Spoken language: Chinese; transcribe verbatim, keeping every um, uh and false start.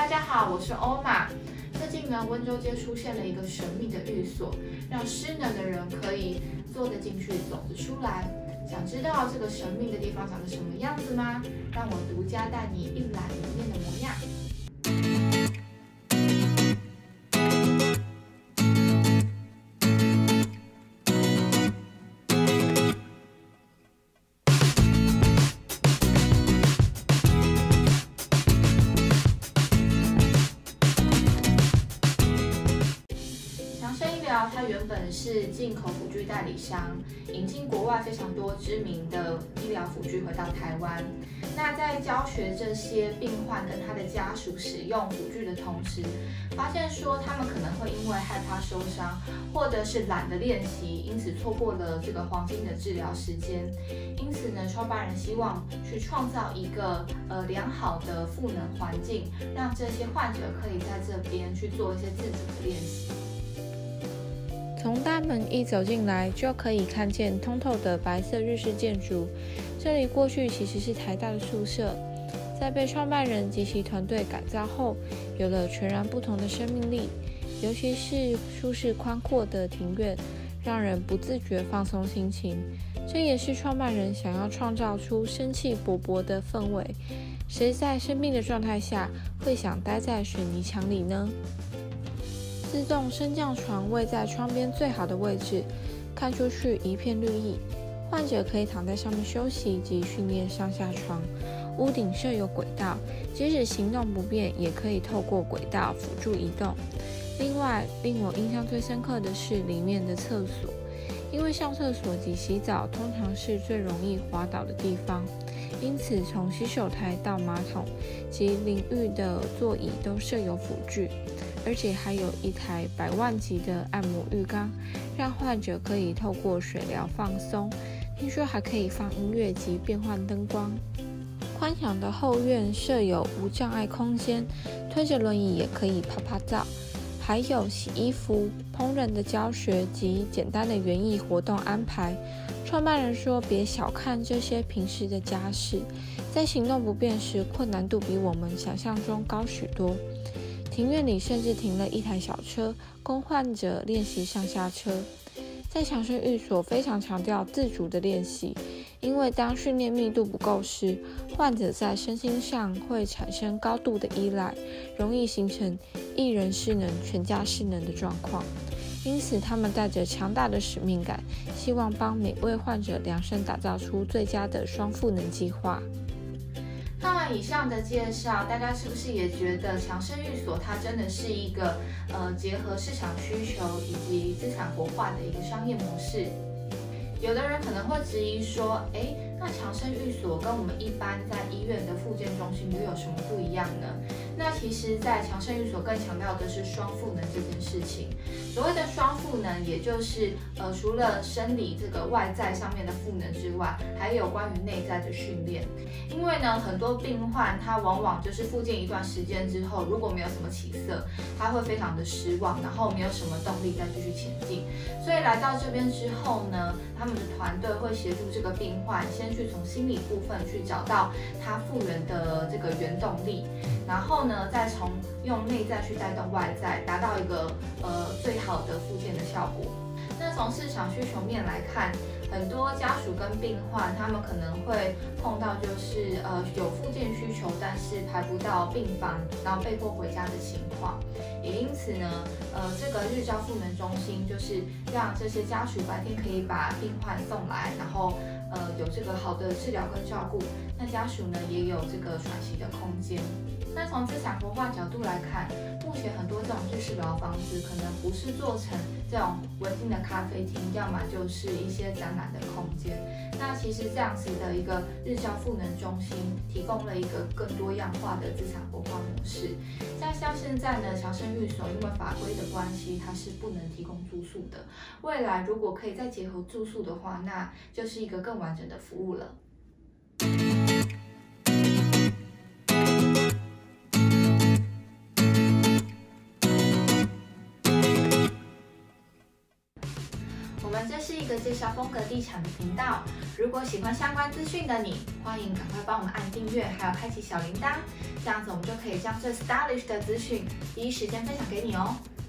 大家好，我是欧玛。最近呢，温州街出现了一个神秘的寓所，让失能的人可以坐得进去，走得出来。想知道这个神秘的地方长得什么样子吗？让我独家带你一览里面的模样。它原本是进口辅具代理商，引进国外非常多知名的医疗辅具回到台湾。那在教学这些病患跟他的家属使用辅具的同时，发现说他们可能会因为害怕受伤，或者是懒得练习，因此错过了这个黄金的治疗时间。因此呢，创办人希望去创造一个呃良好的赋能环境，让这些患者可以在这边去做一些自主的练习。 从大门一走进来，就可以看见通透的白色日式建筑。这里过去其实是台大的宿舍，在被创办人及其团队改造后，有了全然不同的生命力。尤其是舒适宽阔的庭院，让人不自觉放松心情。这也是创办人想要创造出生气勃勃的氛围。谁在生病的状态下会想待在水泥墙里呢？自动升降床位在窗边最好的位置，看出去一片绿意，患者可以躺在上面休息及训练上下床。屋顶设有轨道，即使行动不便，也可以透过轨道辅助移动。另外，令我印象最深刻的是里面的厕所，因为上厕所及洗澡通常是最容易滑倒的地方，因此从洗手台到马桶及淋浴的座椅都设有辅具。而且还有一台百万级的按摩浴缸，让患者可以透过水疗放松。听说还可以放音乐及变换灯光。宽敞的后院设有无障碍空间，推着轮椅也可以泡泡澡。还有洗衣服、烹饪的教学及简单的园艺活动安排。创办人说，别小看这些平时的家事，在行动不便时，困难度比我们想象中高许多。庭院里甚至停了一台小车，供患者练习上下车。在强生寓所非常强调自主的练习，因为当训练密度不够时，患者在身心上会产生高度的依赖，容易形成一人失能、全家失能的状况。因此，他们带着强大的使命感，希望帮每位患者量身打造出最佳的双赋能计划。 看完以上的介绍，大家是不是也觉得强生寓所它真的是一个呃结合市场需求以及资产活化的一个商业模式？有的人可能会质疑说，哎，那强生寓所跟我们一般在医院的复健中心又有什么不一样呢？那其实，在强生寓所更强调的是双赋能这件事情。所谓的双赋能，也就是呃，除了生理这个外在上面的赋能之外，还有关于内在的训练。因为呢，很多病患他往往就是复健一段时间之后，如果没有什么起色，他会非常的失望，然后没有什么动力再继续前进。所以来到这边之后呢，他们的团队会协助这个病患，先去从心理部分去找到他复原的这个原动力，然后呢，再从用内在去带动外在，达到一个呃最好的复健的效果。那从市场需求面来看，很多家属跟病患他们可能会碰到就是呃有复健需求，但是排不到病房，然后被迫回家的情况。也因此呢，呃这个日照赋能中心就是让这些家属白天可以把病患送来，然后呃有这个好的治疗跟照顾，那家属呢也有这个喘息的空间。那从资产活化角度来看，目前很多这种日式老房子可能不是做成这种文静的咖啡厅，要么就是一些展览的空间。那其实这样子的一个日照赋能中心，提供了一个更多样化的资产活化模式。像像现在呢，强生寓所因为法规的关系，它是不能提供住宿的。未来如果可以再结合住宿的话，那就是一个更完整的服务了。我们这是一个介绍风格地产的频道，如果喜欢相关资讯的你，欢迎赶快帮我们按订阅，还有开启小铃铛，这样子我们就可以将最 stylish 的资讯第一时间分享给你哦。